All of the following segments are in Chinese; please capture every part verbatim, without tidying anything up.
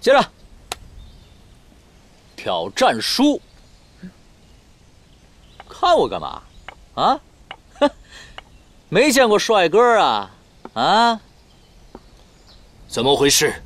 接着，挑战书。看我干嘛？啊？哼，没见过帅哥啊？啊？ 怎么回事？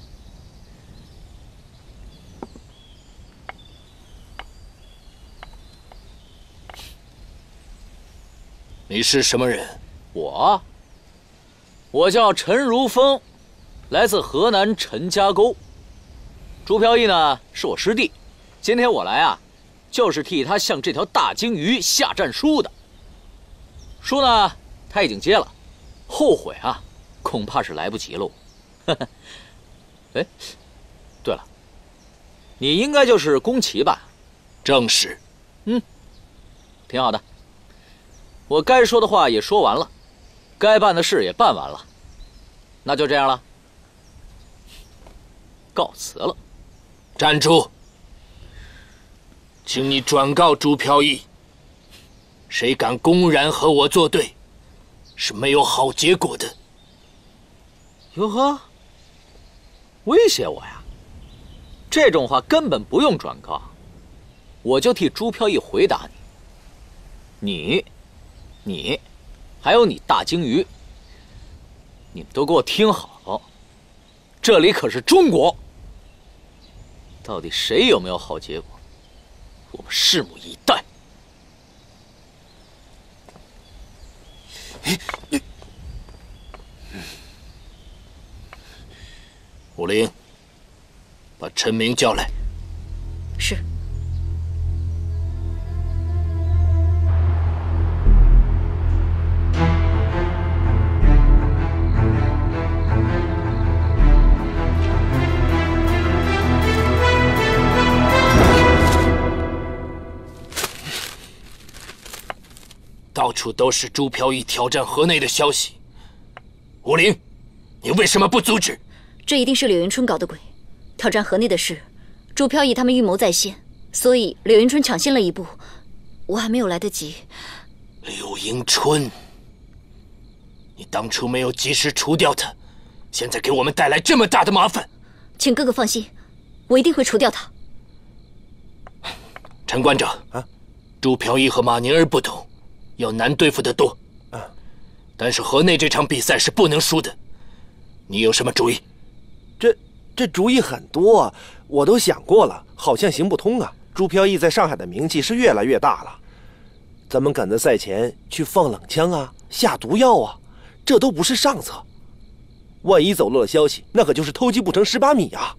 你是什么人？ 我，我叫陈如风，来自河南陈家沟。朱飘逸呢是我师弟，今天我来啊，就是替他向这条大鲸鱼下战书的。书呢他已经接了，后悔啊恐怕是来不及喽。哎，对了，你应该就是宫崎吧？ 正是。 嗯，挺好的。我该说的话也说完了，该办的事也办完了，那就这样了，告辞了。 站住！请你转告朱飘逸，谁敢公然和我作对，是没有好结果的。 哟呵，威胁我呀？这种话根本不用转告，我就替朱飘逸回答你。你。你，还有你大鲸鱼，你们都给我听好，这里可是中国。到底谁有没有好结果，我们拭目以待。 武林，把陈明叫来。 是。 到处都是朱飘逸挑战河内的消息，武林，你为什么不阻止？ 这一定是柳云春搞的鬼。挑战河内的事，朱飘逸他们预谋在先，所以柳云春抢先了一步，我还没有来得及。 柳迎春，你当初没有及时除掉他，现在给我们带来这么大的麻烦。 请哥哥放心，我一定会除掉他。 陈馆长啊，朱飘逸和马宁儿不同。要难对付得多，啊！但是河内这场比赛是不能输的，你有什么主意？ 这这主意很多啊，我都想过了，好像行不通啊。朱飘逸在上海的名气是越来越大了，咱们赶在赛前去放冷枪啊，下毒药啊，这都不是上策。万一走漏了消息，那可就是偷鸡不成蚀把米啊！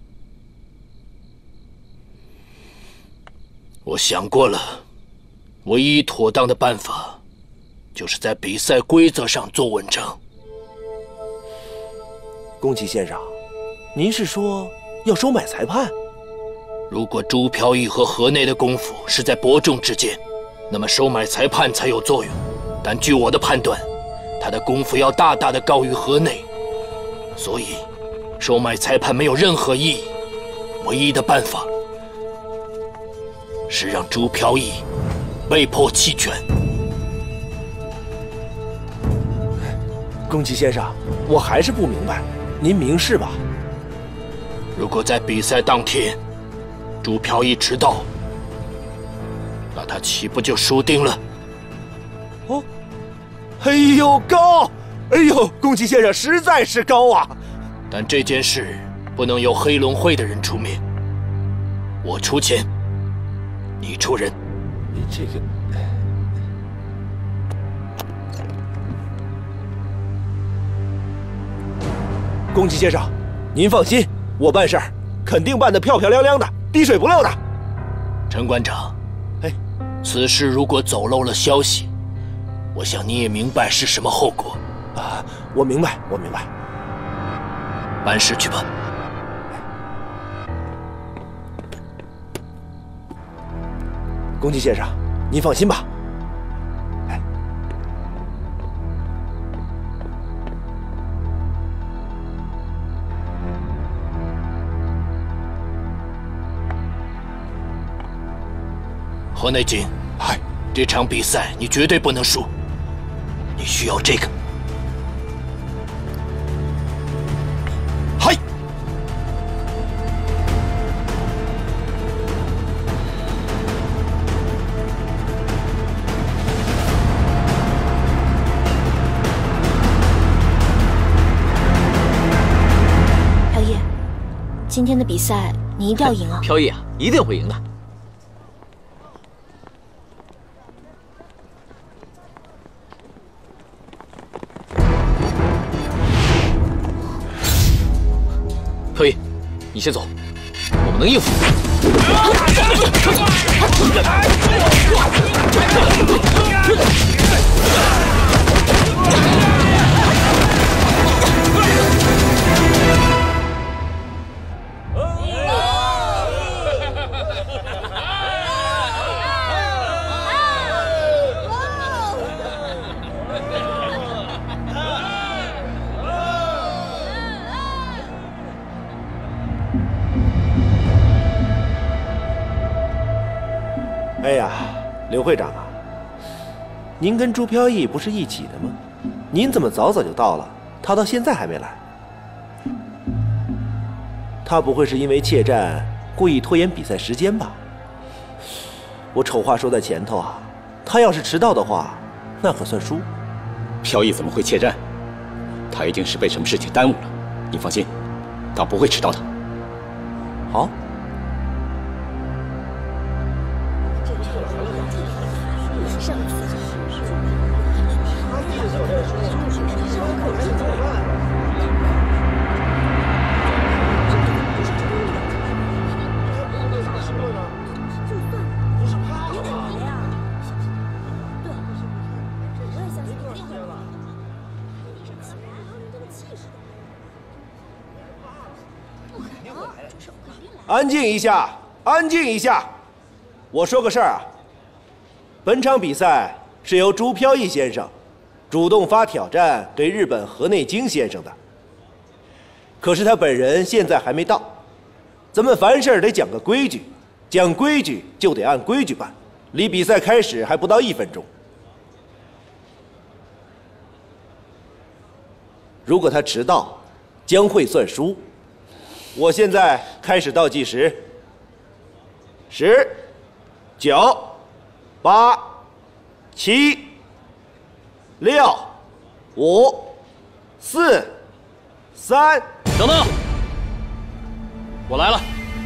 我想过了，唯一妥当的办法。就是在比赛规则上做文章。 宫崎先生，您是说要收买裁判？ 如果朱飘逸和河内的功夫是在伯仲之间，那么收买裁判才有作用。但据我的判断，他的功夫要大大的高于河内，所以收买裁判没有任何意义。唯一的办法是让朱飘逸被迫弃权。 宫崎先生，我还是不明白，您明示吧。 如果在比赛当天，朱飘逸迟到，那他岂不就输定了？ 哦，哎呦高，哎呦，宫崎先生实在是高啊！ 但这件事不能由黑龙会的人出面，我出钱，你出人。 你这个。宫崎先生，您放心，我办事儿肯定办得漂漂亮亮的，滴水不漏的。 陈馆长， 哎， 此事如果走漏了消息，我想你也明白是什么后果。 啊，我明白，我明白。 办事去吧。 宫崎先生，您放心吧。 河内锦， 哎， 这场比赛你绝对不能输，你需要这个。 嗨， 今天的比赛你一定要赢啊！ 飘逸啊，一定会赢的。飘逸，你先走，我们能应付。 哎呀，刘会长啊，您跟朱飘逸不是一起的吗？您怎么早早就到了，他到现在还没来？他不会是因为怯战故意拖延比赛时间吧？我丑话说在前头啊，他要是迟到的话，那可算输。 飘逸怎么会怯战？他一定是被什么事情耽误了。你放心，他不会迟到的。 好。安静一下，安静一下！我说个事儿啊。本场比赛是由朱飘逸先生主动发挑战给日本河内京先生的，可是他本人现在还没到。咱们凡事得讲个规矩，讲规矩就得按规矩办。离比赛开始还不到一分钟，如果他迟到，将会算输。我现在开始倒计时，十、九、八、七、六、五、四、三。 等等，我来了。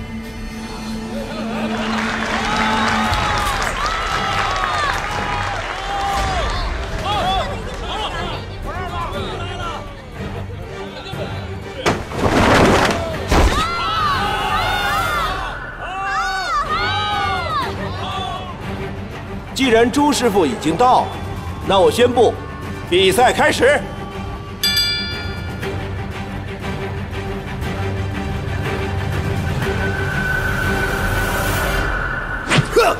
既然朱师傅已经到了，那我宣布，比赛开始。呵。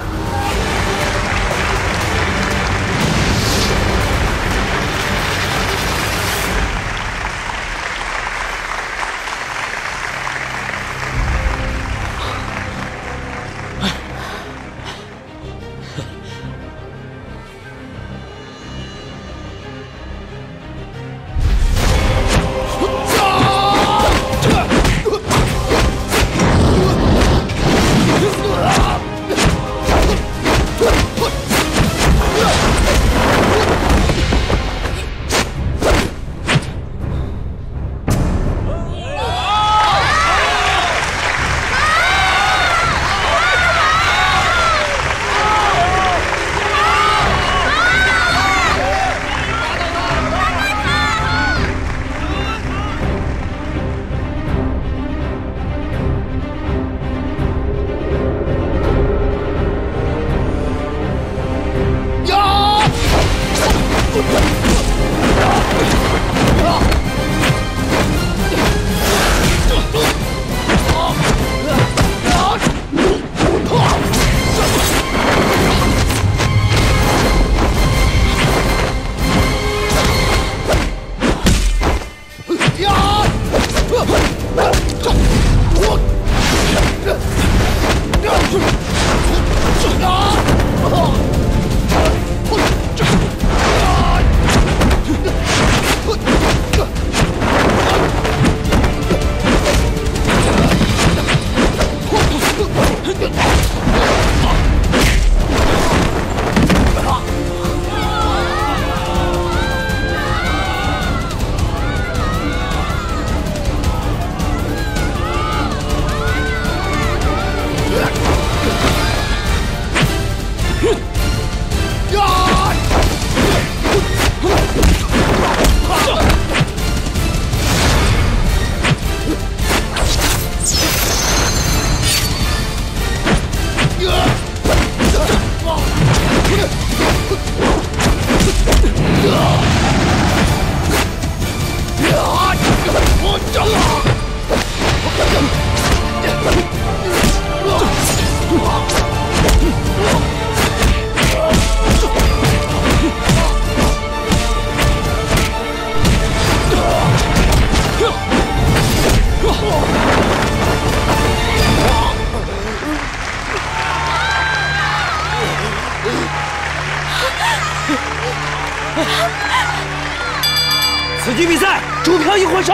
此局比赛，朱飘逸获胜。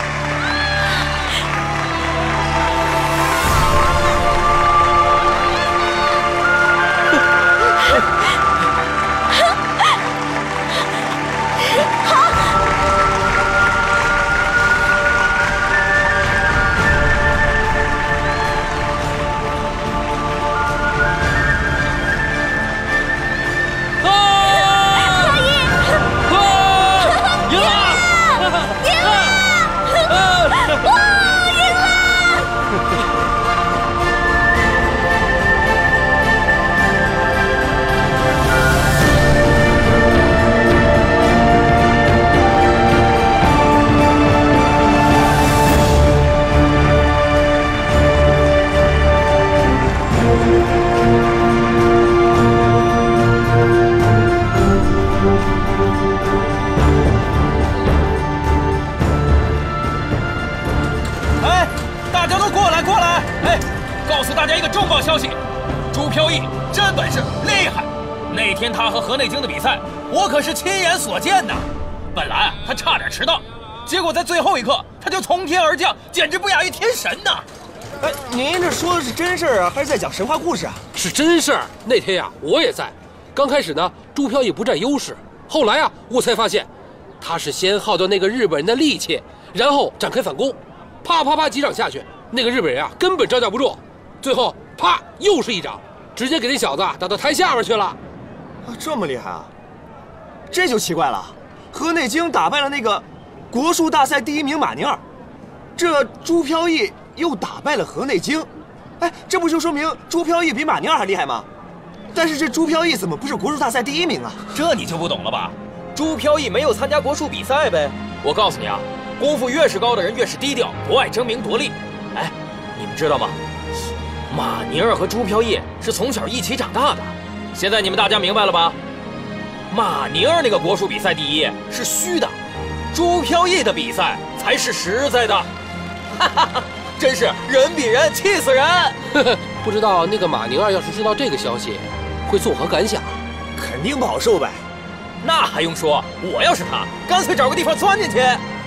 河内京的比赛，我可是亲眼所见的。本来他差点迟到，结果在最后一刻他就从天而降，简直不亚于天神呐！ 哎，您这说的是真事儿啊，还是在讲神话故事啊？ 是真事儿。那天呀，我也在。刚开始呢，朱飘逸不占优势，后来啊，我才发现，他是先耗掉那个日本人的力气，然后展开反攻，啪啪啪几掌下去，那个日本人啊根本招架不住，最后啪又是一掌，直接给那小子打到台下边去了。 啊，这么厉害啊！这就奇怪了，河内京打败了那个国术大赛第一名马宁儿，这朱飘逸又打败了河内京，哎，这不就说明朱飘逸比马宁儿还厉害吗？但是这朱飘逸怎么不是国术大赛第一名啊？ 这你就不懂了吧？朱飘逸没有参加国术比赛呗。我告诉你啊，功夫越是高的人越是低调，不爱争名夺利。哎，你们知道吗？马宁儿和朱飘逸是从小一起长大的。现在你们大家明白了吧？马宁儿那个国术比赛第一是虚的，朱飘逸的比赛才是实在的。哈哈哈，真是人比人气死人！ 不知道那个马宁儿要是知道这个消息，会作何感想？ 肯定不好受呗。 那还用说？我要是他，干脆找个地方钻进去。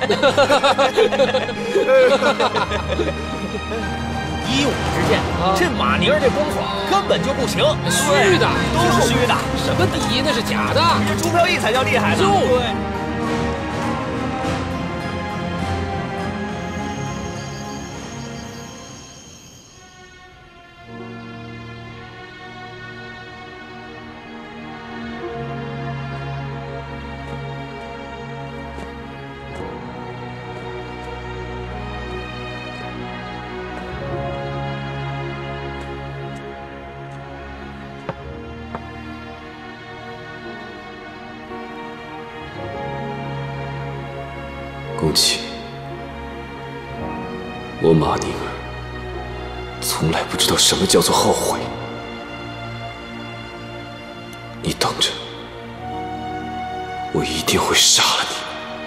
依我之见，啊、这马宁儿这功夫根本就不行， 虚的， 都是虚的。 什么第一那是假的， 这朱飘逸才叫厉害呢。 就对。 宫崎，我马宁儿从来不知道什么叫做后悔。你等着，我一定会杀了你。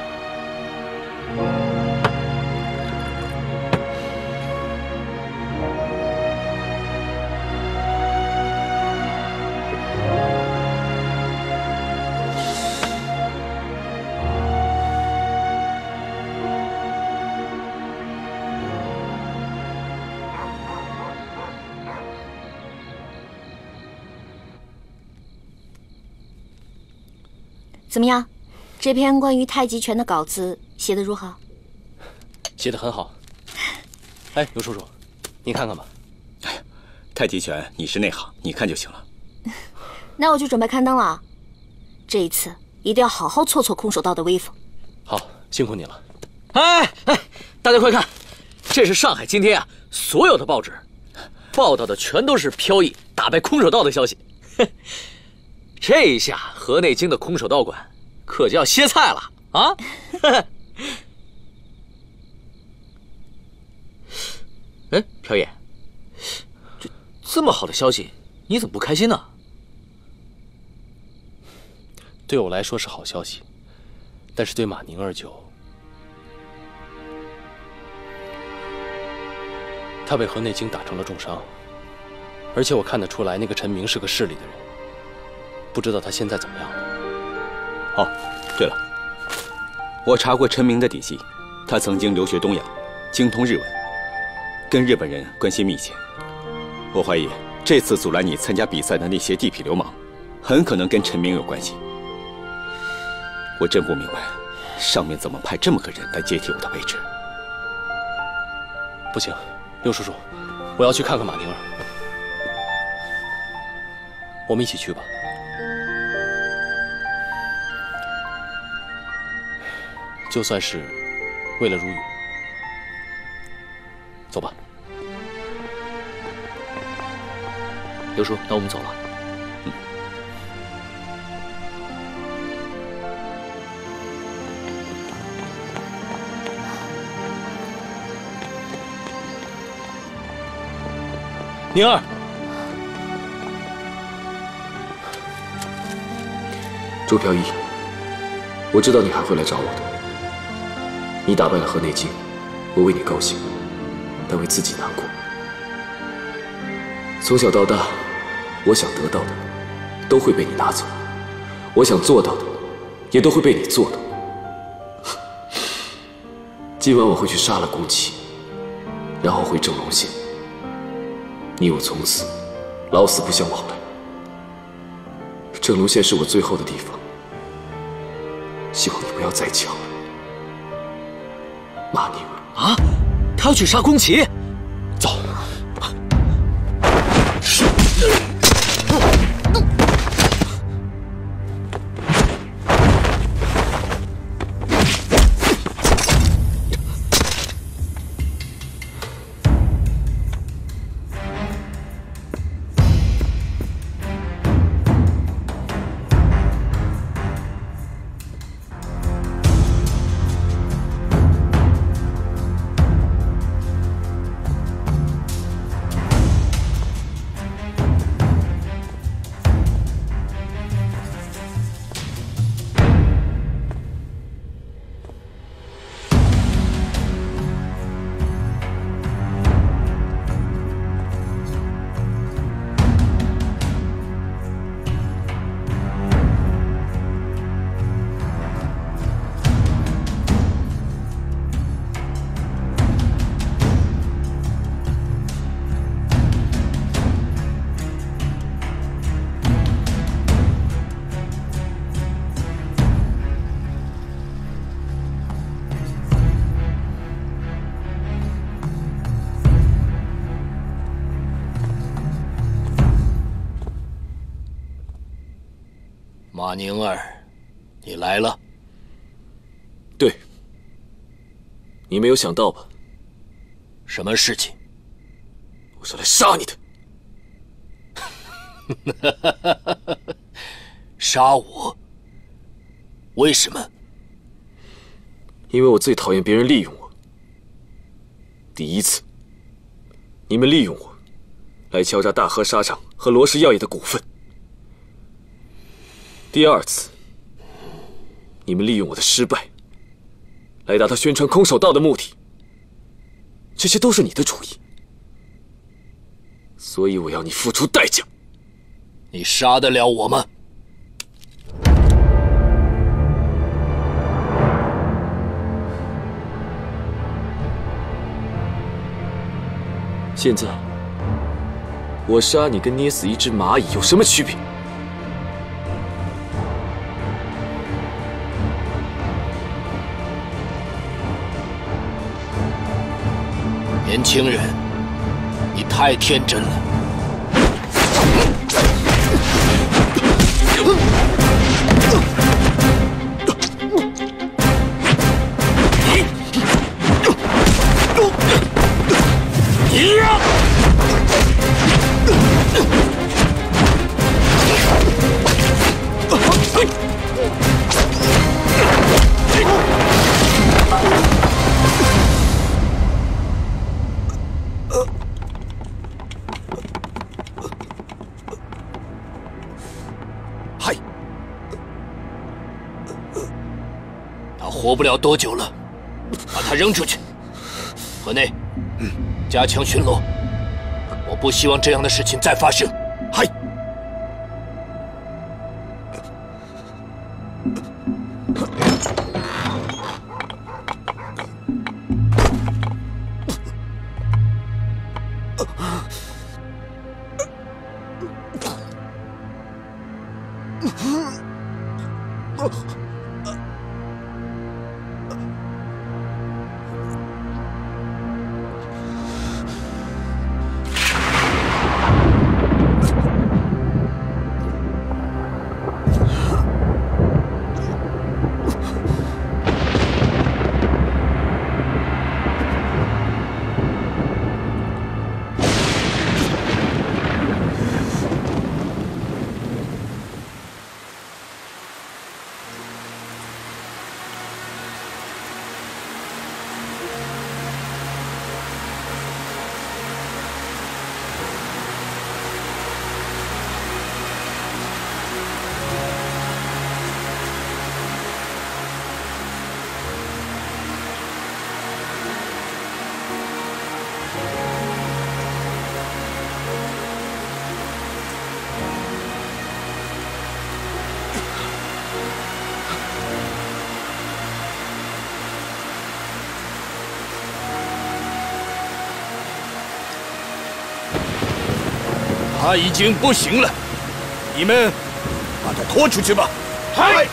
怎么样？这篇关于太极拳的稿子写得如何？ 写得很好。哎，刘叔叔，您看看吧。 哎呀，太极拳你是内行，你看就行了。 那我就准备刊登了。这一次一定要好好挫挫空手道的威风。 好，辛苦你了。 哎哎，大家快看，这是上海今天啊所有的报纸报道的全都是飘逸打败空手道的消息。这一下河内京的空手道馆可就要歇菜了啊！哎，飘逸，这这么好的消息，你怎么不开心呢？ 对我来说是好消息，但是对马宁儿就……他被河内京打成了重伤，而且我看得出来，那个陈明是个势利的人。不知道他现在怎么样了。 哦，对了， 我查过陈明的底细，他曾经留学东洋，精通日文，跟日本人关系密切。我怀疑这次阻拦你参加比赛的那些地痞流氓，很可能跟陈明有关系。我真不明白，上面怎么派这么个人来接替我的位置？ 不行，刘叔叔，我要去看看马宁儿。我们一起去吧。就算是为了如雨，走吧。 刘叔，那我们走了。 嗯。 宁儿， 周飘逸，我知道你还会来找我的。你打败了河内京，我为你高兴，但为自己难过。从小到大，我想得到的都会被你拿走，我想做到的也都会被你做到。今晚我会去杀了宫崎，然后回正龙县。你我从此老死不相往来。正龙县是我最后的地方，希望你不要再抢了。马宁儿啊，他要去杀宫崎， 走。 马宁儿，你来了。 对，你没有想到吧？ 什么事情？ 我是来杀你的。杀我？为什么？ 因为我最讨厌别人利用我。第一次，你们利用我，来敲诈大和纱厂和罗氏药业的股份。第二次，你们利用我的失败，来达到宣传空手道的目的。这些都是你的主意，所以我要你付出代价。 你杀得了我吗？ 现在，我杀你跟捏死一只蚂蚁有什么区别？ 年轻人，你太天真了。嗨，他活不了多久了，把他扔出去。河内，加强巡逻，我不希望这样的事情再发生。嗨。 他已经不行了，你们把他拖出去吧。嗨！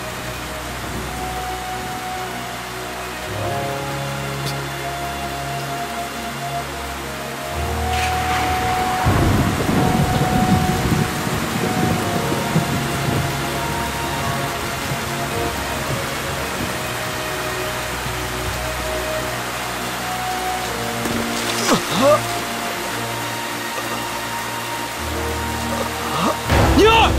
宁儿，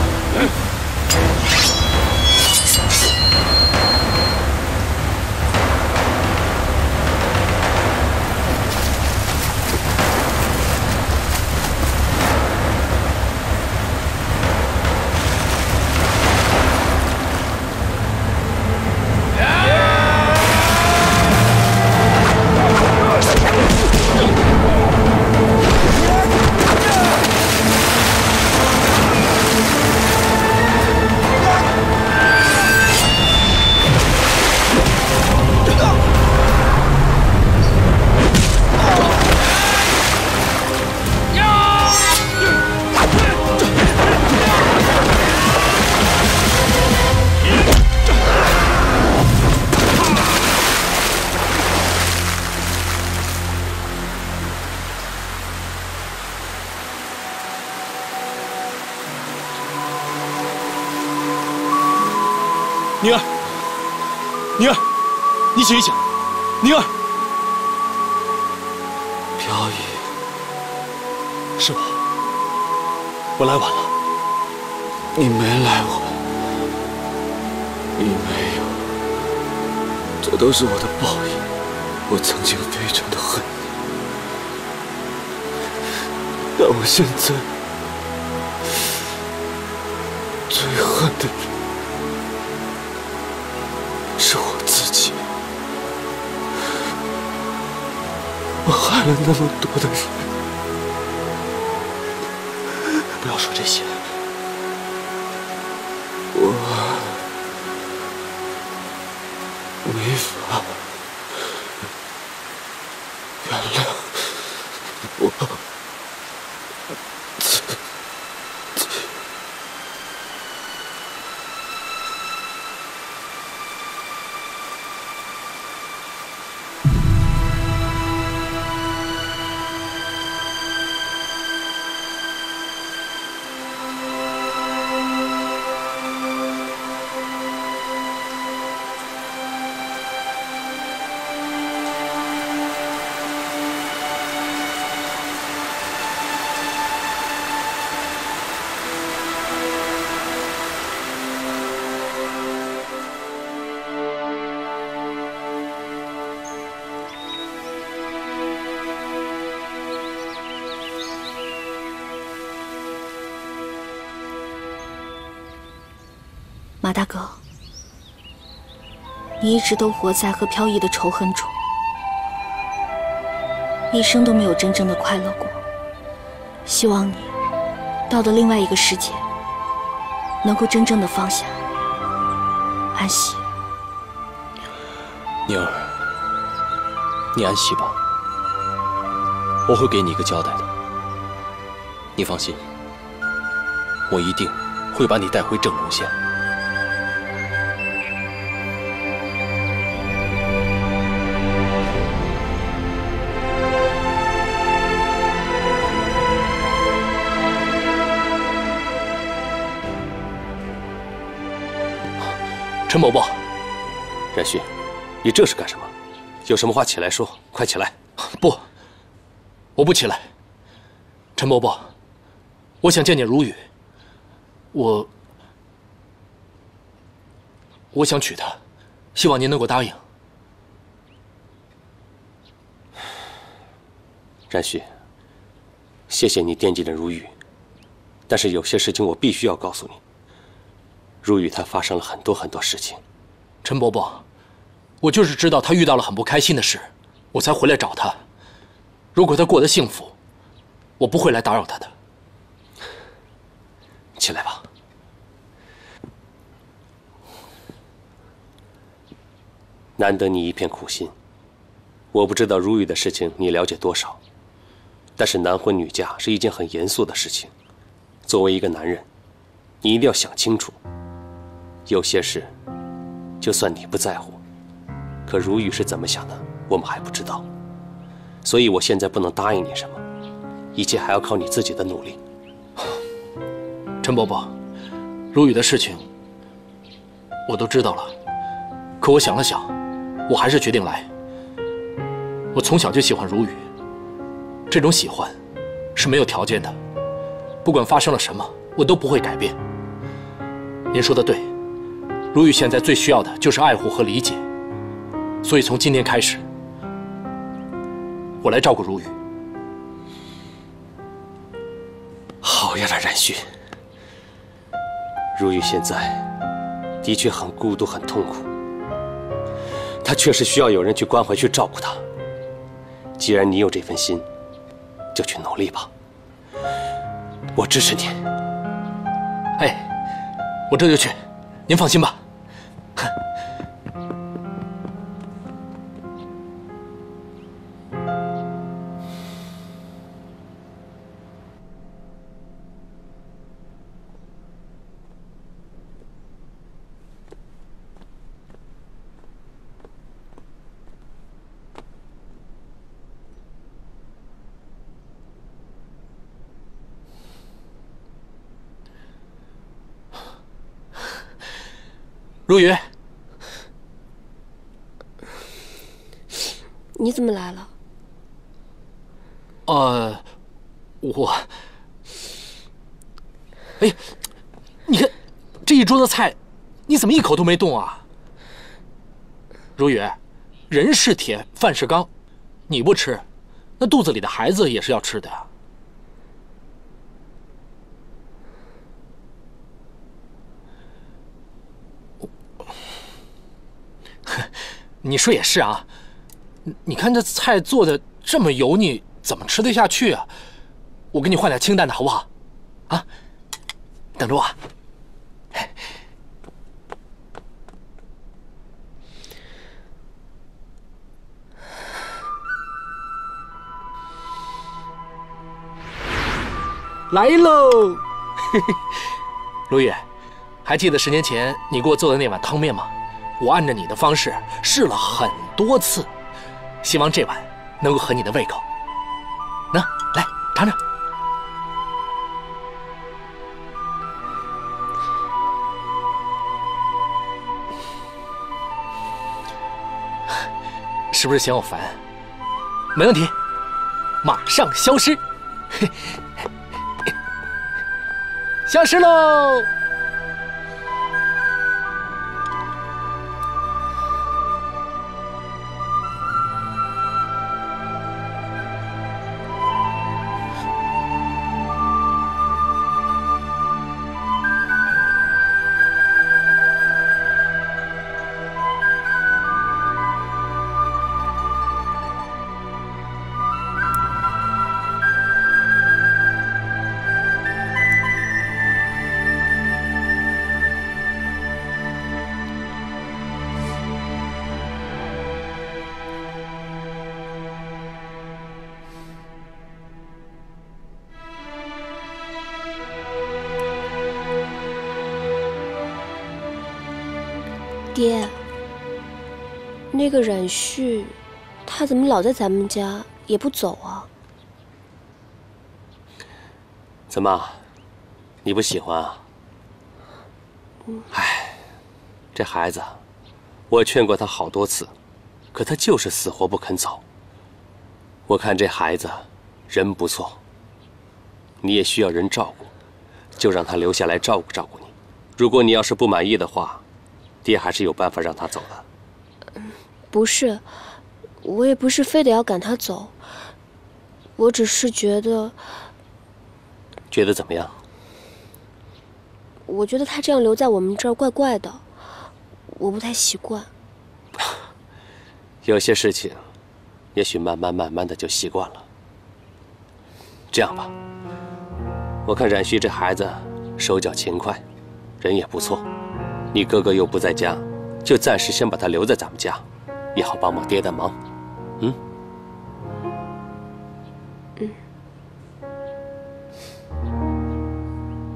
宁儿，宁儿，你醒一醒，宁儿。 飘逸，是我，我来晚了。 你没来晚，你没有，这都是我的报应。我曾经非常的恨你，但我现在最恨的人是我自己。我害了那么多的人。 不要说这些。 我没法原谅我自己。 马大哥，你一直都活在和飘逸的仇恨中，一生都没有真正的快乐过。希望你到了另外一个世界，能够真正的放下，安息。 宁儿，你安息吧，我会给你一个交代的。你放心，我一定会把你带回正龙县。陈伯伯，冉旭，你这是干什么？有什么话起来说，快起来！不，我不起来。陈伯伯，我想见见如雨。我，我想娶她，希望您能够答应。 冉旭，谢谢你惦记着如雨，但是有些事情我必须要告诉你。如雨她发生了很多很多事情。 陈伯伯，我就是知道她遇到了很不开心的事，我才回来找她。如果她过得幸福，我不会来打扰她的。起来吧。 难得你一片苦心，我不知道如雨的事情你了解多少，但是男婚女嫁是一件很严肃的事情。 作为一个男人，你一定要想清楚。有些事，就算你不在乎，可如玉是怎么想的，我们还不知道。所以我现在不能答应你什么，一切还要靠你自己的努力。 陈伯伯，如雨的事情我都知道了，可我想了想，我还是决定来。我从小就喜欢如雨，这种喜欢是没有条件的，不管发生了什么，我都不会改变。您说的对，如雨现在最需要的就是爱护和理解，所以从今天开始，我来照顾如雨。 好呀，冉旭。如玉现在的确很孤独，很痛苦，她确实需要有人去关怀，去照顾她。既然你有这份心，就去努力吧，我支持你。 哎，我这就去，您放心吧。如雨， 你怎么来了？ 呃，我，哎，你看这一桌子菜，你怎么一口都没动啊？如雨，人是铁，饭是钢，你不吃，那肚子里的孩子也是要吃的呀。你说也是啊，你看这菜做的这么油腻，怎么吃得下去啊？我给你换点清淡的好不好？啊，等着我。来喽！如雨，还记得十年前你给我做的那碗汤面吗？我按照你的方式试了很多次，希望这碗能够合你的胃口。那来尝尝，是不是嫌我烦？没问题，马上消失，消失喽！ 爹，那个冉旭，他怎么老在咱们家也不走啊？ 怎么，你不喜欢啊？唉，这孩子，我劝过他好多次，可他就是死活不肯走。我看这孩子人不错，你也需要人照顾，就让他留下来照顾照顾你。如果你要是不满意的话，爹还是有办法让他走的。 不是，我也不是非得要赶他走，我只是觉得…… 觉得怎么样？ 我觉得他这样留在我们这儿怪怪的，我不太习惯。 有些事情，也许慢慢慢慢的就习惯了。这样吧，我看冉旭这孩子手脚勤快，人也不错。你哥哥又不在家，就暂时先把他留在咱们家，也好帮忙爹的忙。嗯。 嗯。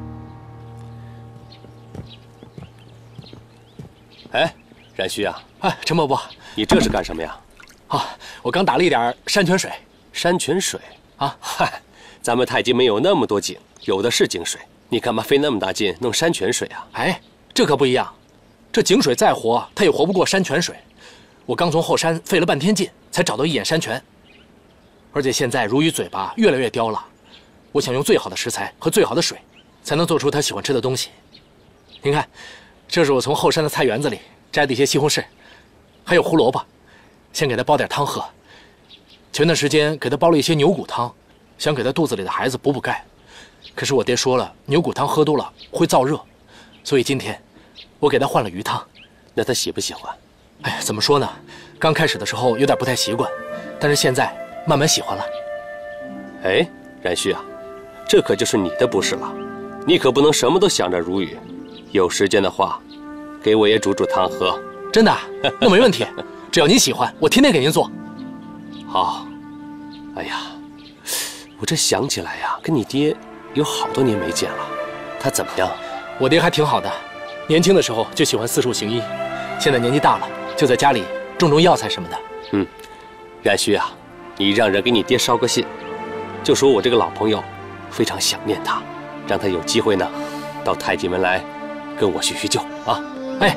哎，冉旭啊， 哎，陈伯伯， 你这是干什么呀？ 啊，我刚打了一点山泉水。 山泉水啊？ 嗨，咱们太极没有那么多井，有的是井水，你干嘛费那么大劲弄山泉水啊？ 哎，这可不一样，这井水再活，它也活不过山泉水。我刚从后山费了半天劲，才找到一眼山泉。而且现在如鱼嘴巴越来越刁了，我想用最好的食材和最好的水，才能做出他喜欢吃的东西。您看，这是我从后山的菜园子里摘的一些西红柿，还有胡萝卜，先给他煲点汤喝。前段时间给他煲了一些牛骨汤，想给他肚子里的孩子补补钙。可是我爹说了，牛骨汤喝多了会燥热，所以今天我给他换了鱼汤。 那他喜不喜欢？ 哎，怎么说呢？刚开始的时候有点不太习惯，但是现在慢慢喜欢了。 哎，冉旭啊，这可就是你的不是了，你可不能什么都想着如雨。有时间的话，给我也煮煮汤喝。 真的？那没问题，只要您喜欢，我天天给您做。 好。哎呀，我这想起来呀，跟你爹有好多年没见了，他怎么样？ 我爹还挺好的，年轻的时候就喜欢四处行医，现在年纪大了，就在家里种种药材什么的。 嗯，冉旭啊，你让人给你爹捎个信，就说我这个老朋友非常想念他，让他有机会呢到太极门来跟我叙叙旧啊。 哎。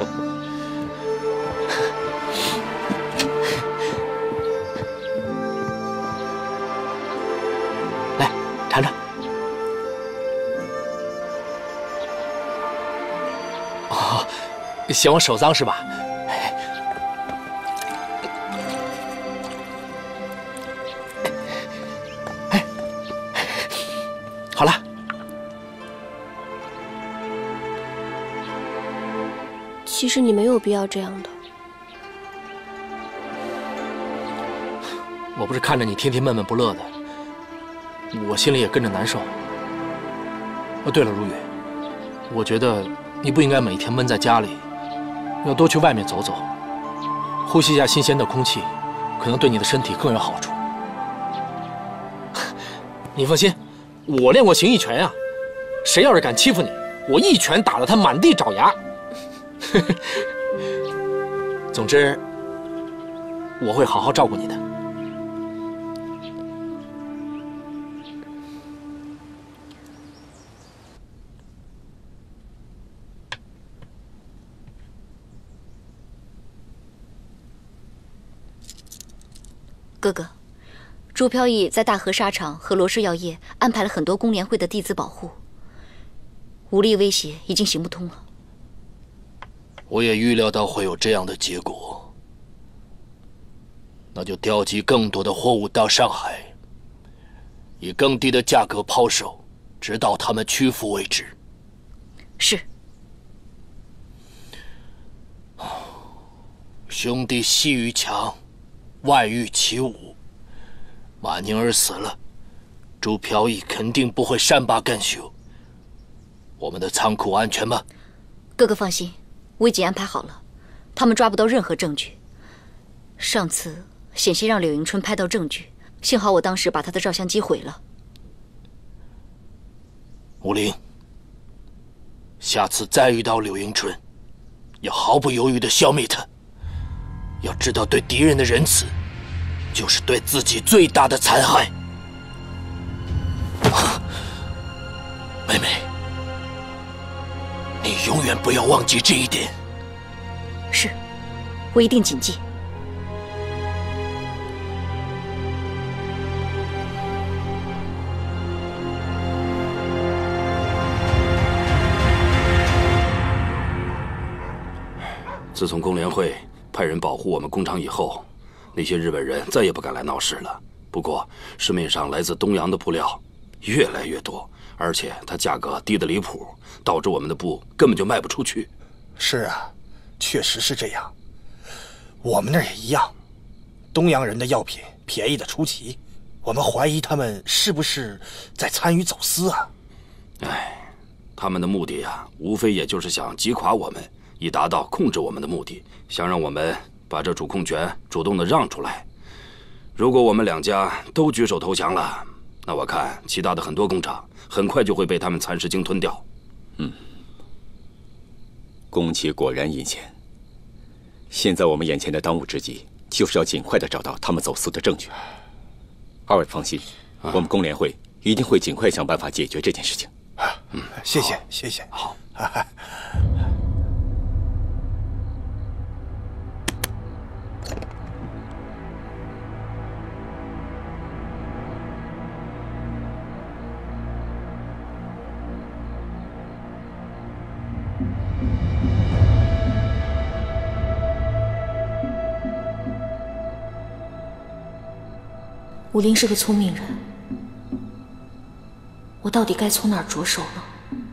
来，尝尝。哦，嫌我手脏是吧？哎，好了。 其实你没有必要这样的。 我不是看着你天天闷闷不乐的，我心里也跟着难受。哦，对了，如雨，我觉得你不应该每天闷在家里，要多去外面走走，呼吸一下新鲜的空气，可能对你的身体更有好处。你放心，我练过形意拳呀，谁要是敢欺负你，我一拳打得他满地找牙。总之，我会好好照顾你的。 哥哥，朱飘逸在大河沙场和罗氏药业安排了很多工联会的弟子保护，武力威胁已经行不通了。 我也预料到会有这样的结果，那就调集更多的货物到上海，以更低的价格抛售，直到他们屈服为止。 是。 兄弟戏愈强，外御其武。马宁儿死了，朱飘逸肯定不会善罢甘休。我们的仓库安全吗？ 哥哥放心，我已经安排好了，他们抓不到任何证据。上次险些让柳迎春拍到证据，幸好我当时把他的照相机毁了。 吴玲，下次再遇到柳迎春，要毫不犹豫地消灭他。要知道，对敌人的仁慈，就是对自己最大的残害。妹妹，你永远不要忘记这一点。 是，我一定谨记。 自从工联会派人保护我们工厂以后，那些日本人再也不敢来闹事了。不过，市面上来自东洋的布料越来越多，而且它价格低得离谱，导致我们的布根本就卖不出去。 是啊，确实是这样。我们那儿也一样，东洋人的药品便宜的出奇，我们怀疑他们是不是在参与走私啊？ 哎，他们的目的呀，无非也就是想击垮我们，以达到控制我们的目的，想让我们把这主控权主动的让出来。如果我们两家都举手投降了，那我看其他的很多工厂很快就会被他们蚕食鲸吞掉。 嗯，宫崎果然阴险。 现在我们眼前的当务之急，就是要尽快的找到他们走私的证据。二位放心，啊、我们工联会一定会尽快想办法解决这件事情。 嗯，谢谢，谢谢。好。 武林是个聪明人，我到底该从哪儿着手呢？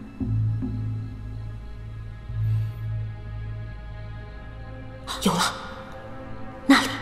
有了，那里。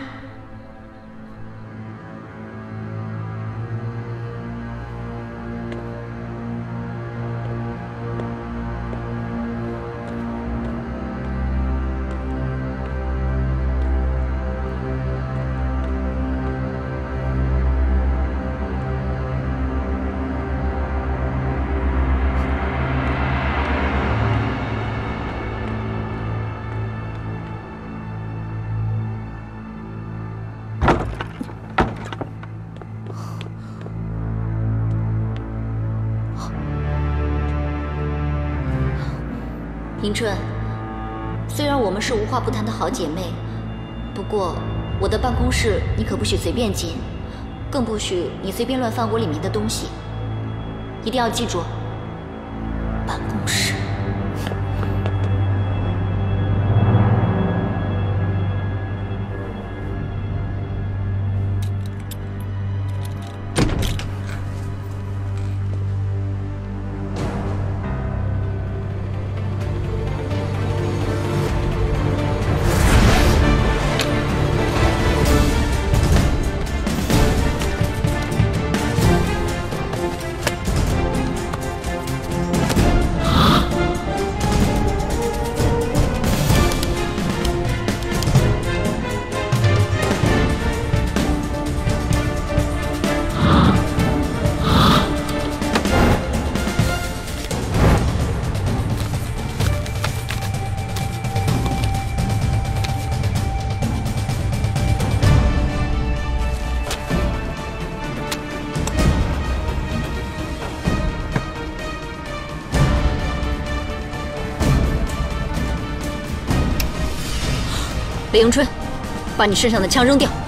迎春，虽然我们是无话不谈的好姐妹，不过我的办公室你可不许随便进，更不许你随便乱翻我里面的东西，一定要记住。 办公室。 雷迎春，把你身上的枪扔掉。